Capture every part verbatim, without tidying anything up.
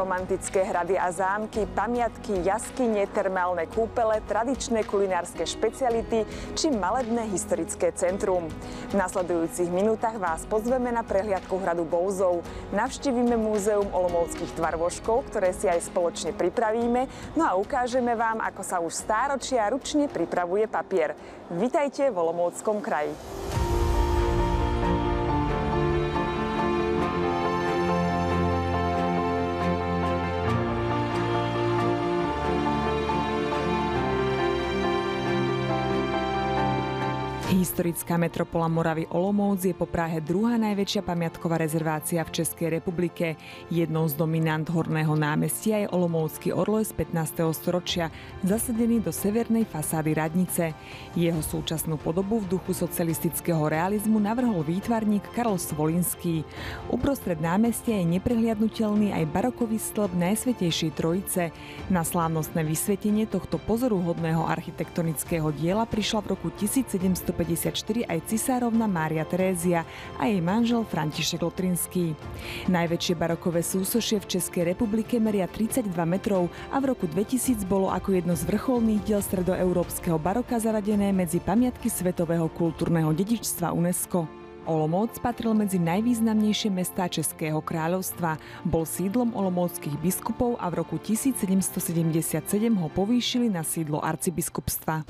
romantické hrady a zámky, pamiatky, jaskyne, termálne kúpele, tradičné kulinárske špeciality či malebné historické centrum. V nasledujúcich minútach vás pozveme na prehliadku hradu Bouzov. Navštívime múzeum olomouckých tvarôžkov, ktoré si aj spoločne pripravíme, no a ukážeme vám, ako sa už stáročia ručne pripravuje papier. Vitajte v Olomouckom kraji. Historická metropola Moravy Olomouc je po Prahe druhá najväčšia pamiatková rezervácia v Českej republike. Jednou z dominant Horného námestia je olomoucký orloj z pätnásteho storočia, zasadený do severnej fasády radnice. Jeho súčasnú podobu v duchu socialistického realizmu navrhol výtvarník Karol Svolinský. Uprostred námestia je neprehliadnutelný aj barokový stĺp Najsvätejšej Trojice. Na slávnostné vysvetenie tohto pozoruhodného architektonického diela prišla v roku tisícsedemstopäťdesiatštyri aj cisárovna Mária Terézia a jej manžel František Lotrinský. Najväčšie barokové súsošie v Českej republike meria tridsaťdva metrov a v roku dvetisíc bolo ako jedno z vrcholných diel stredoeurópskeho baroka zaradené medzi pamiatky Svetového kultúrneho dedičstva UNESCO. Olomouc patril medzi najvýznamnejšie mestá Českého kráľovstva. Bol sídlom olomouckých biskupov a v roku tisícsedemstosedemdesiatsedem ho povýšili na sídlo arcibiskupstva.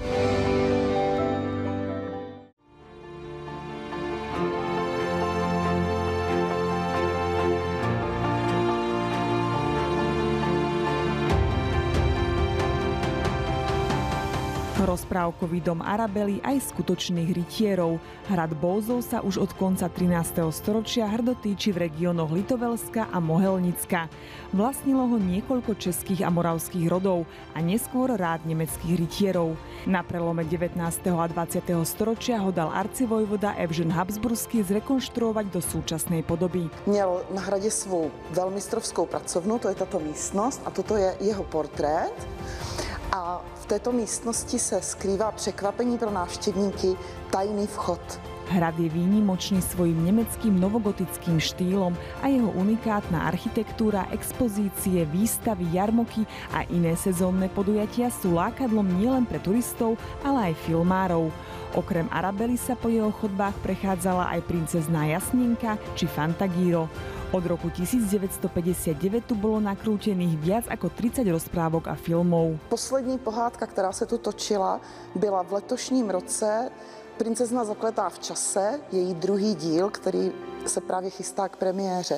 Rozprávkový dom Arabely aj skutočných rytierov. Hrad Bouzov sa už od konca trinásteho storočia hrdo týči v regiónoch Litovelska a Mohelnicka. Vlastnilo ho niekoľko českých a moravských rodov a neskôr rád nemeckých rytierov. Na prelome devätnásteho a dvadsiateho storočia ho dal arcivojvoda Evžen Habsburský zrekonštruovať do súčasnej podoby. Měl na hradě svou velmistrovskou pracovnu, to je tato místnost, a toto je jeho portrét. A v této místnosti se skrývá překvapení pro návštěvníky, tajný vchod. Hrad je výnimočný svojím nemeckým novogotickým štýlom a jeho unikátna architektúra, expozície, výstavy, jarmoky a iné sezónne podujatia sú lákadlom nielen pre turistov, ale aj filmárov. Okrem Arabely sa po jeho chodbách prechádzala aj princezná Jasnenka či Fantagiro. Od roku tisícdeväťstopäťdesiatdeväť tu bolo nakrútených viac ako tridsať rozprávok a filmov. Poslední pohádka, která se tu točila, byla v letošním roce Princezna zakletá v čase, její druhý díl, který se právě chystá k premiéře.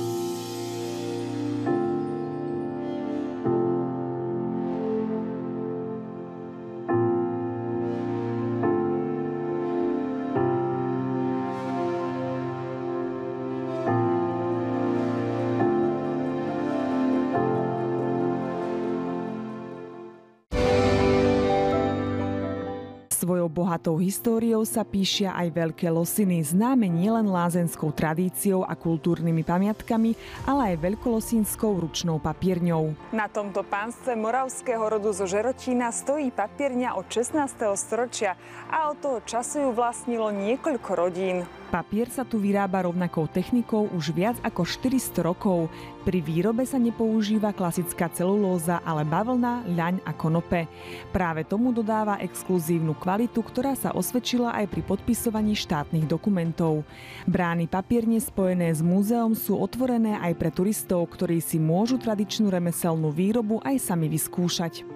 Svojou bohatou históriou sa píšia aj Veľké Losiny, známe nielen lázeňskou tradíciou a kultúrnymi pamiatkami, ale aj veľkolosínskou ručnou papierňou. Na tomto pánstve moravského rodu zo Žerotína stojí papierňa od šestnásteho storočia a od toho času ju vlastnilo niekoľko rodín. Papier sa tu vyrába rovnakou technikou už viac ako štyristo rokov. Pri výrobe sa nepoužíva klasická celulóza, ale bavlna, ľaň a konope. Práve tomu dodáva exkluzívnu kvalitu, ktorá sa osvedčila aj pri podpisovaní štátnych dokumentov. Brány papierne spojené s múzeom sú otvorené aj pre turistov, ktorí si môžu tradičnú remeselnú výrobu aj sami vyskúšať.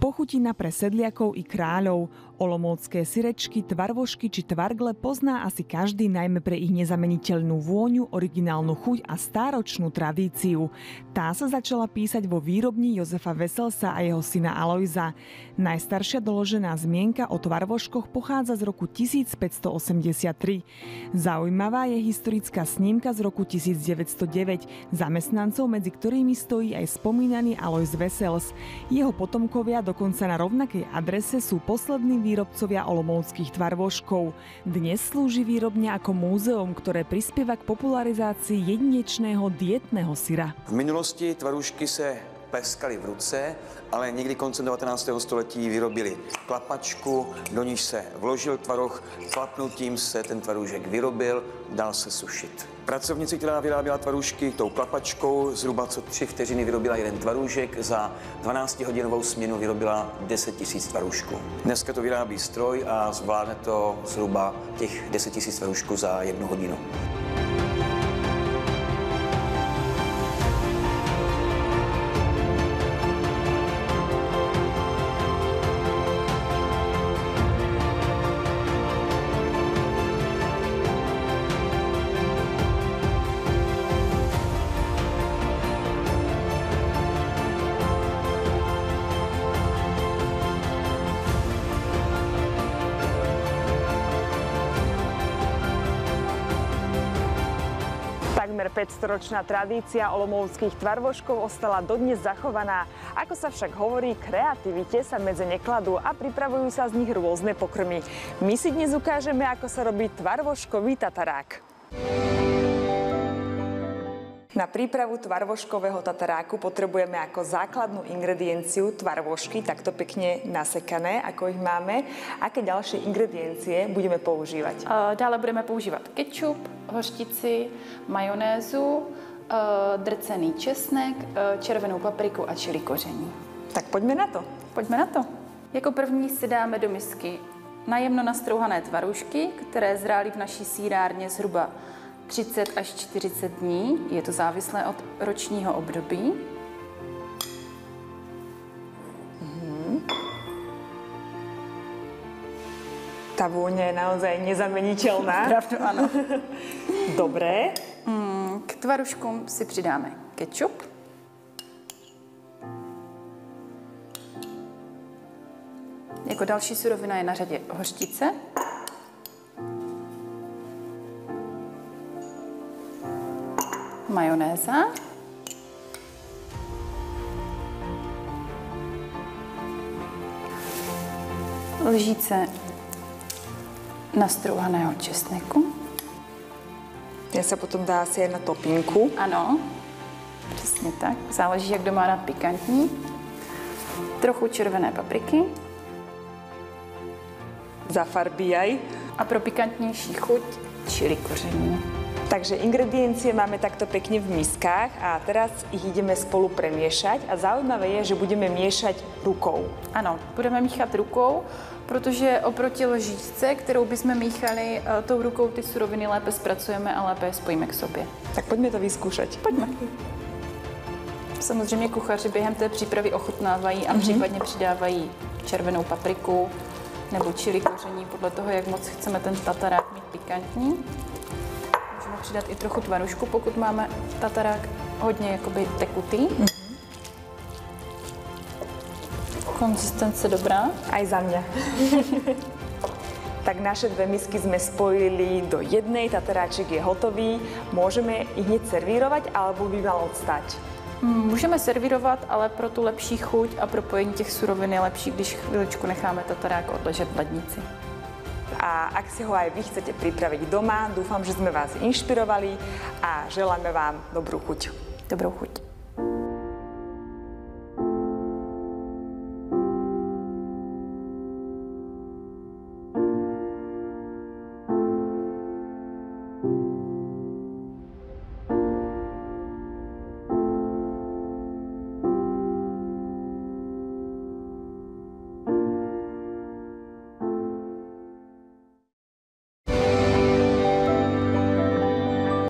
Pochutina pre sedliakov i kráľov. Olomoucké syrečky, tvarvošky či tvargle pozná asi každý, najmä pre ich nezameniteľnú vôňu, originálnu chuť a stáročnú tradíciu. Tá sa začala písať vo výrobni Jozefa Veselsa a jeho syna Alojza. Najstaršia doložená zmienka o tvarvoškoch pochádza z roku tisícpäťstoosemdesiattri. Zaujímavá je historická snímka z roku tisícdeväťstodeväť. Zamestnancov, medzi ktorými stojí aj spomínaný Alojz Vesels. Jeho potomkovia dokonca na rovnakej adrese sú poslední výrobcovia olomouckých tvarvoškov. Dnes slúži výrobňa ako múzeum, ktoré prispieva k popularizácii jedinečného dietného syra. V minulosti tvarůžky se pleskaly v ruce, ale někdy koncem devatenáctého století vyrobili klapačku, do níž se vložil tvaroh, klapnutím se ten tvarůžek vyrobil, dal se sušit. Pracovnici, která vyráběla tvarůžky tou klapačkou, zhruba co tři vteřiny vyrobila jeden tvarůžek, za dvanáctihodinovou směnu vyrobila deset tisíc tvarůžků. Dneska to vyrábí stroj a zvládne to zhruba těch deset tisíc tvarůžků za jednu hodinu. Takmer päťstoročná tradícia olomouckých tvarvoškov ostala dodnes zachovaná. Ako sa však hovorí, kreativite sa medze nekladú a pripravujú sa z nich rôzne pokrmy. My si dnes ukážeme, ako sa robí tvarvoškový tatarák. Na prípravu tvarvoškového tataráku potrebujeme ako základnú ingredienciu tvarvošky, takto pekne nasekané, ako ich máme. Aké ďalšie ingrediencie budeme používať? Dále budeme používat kečup, hořčici, majonézu, drcený česnek, červenou papriku a čili koření. Tak pojďme na to. Pojďme na to. Jako první si dáme do misky najemno nastrouhané tvarůžky, které zrály v naší sýrárně zhruba třicet až čtyřicet dní, je to závislé od ročního období. Mm. Tá vôňa je naozaj nezameniteľná. Pravdu, ano. Dobré. Mm, k tvaruškům si přidáme kečup. Jako další surovina je na řadě hořčice. Majonéza. Lžíce nastrouhaného česneku. Ja sa potom dá asi aj na topinku. Ano, přesně tak. Záleží, jak kdo má rád pikantní. Trochu červené papriky. Zafarbíjaj. A pro pikantnější chuť čili koření. Takže ingrediencie máme takto pekne v miskách a teraz ich ideme spolu premiešať a zaujímavé je, že budeme miešať rukou. Ano, budeme míchat rukou, protože oproti lžíčce, kterou bychom míchali tou rukou, ty suroviny lépe zpracujeme a lépe je spojíme k sobě. Tak pojďme to vyskúšať. Pojďme. Samozřejmě kuchaři během té přípravy ochutnávají a mm-hmm. případně přidávají červenou papriku nebo čili koření, podle toho, jak moc chceme ten tatarák mít pikantní. Můžeme přidat i trochu tvarušku, pokud máme tatarák hodně jakoby tekutý. Mm-hmm. Konzistence dobrá. Aj za mňa. Tak naše dve misky sme spojili do jednej, tataráček je hotový. Môžeme ich hneď servírovať, alebo by mal odstať? Můžeme servírovat, ale pro tu lepší chuť a pro pojení těch surovin je lepší, když chvíličku necháme tatarák odležet v lednici. A ak si ho aj vy chcete pripraviť doma, dúfam, že sme vás inšpirovali a želáme vám dobrú chuť. Dobrou chuť.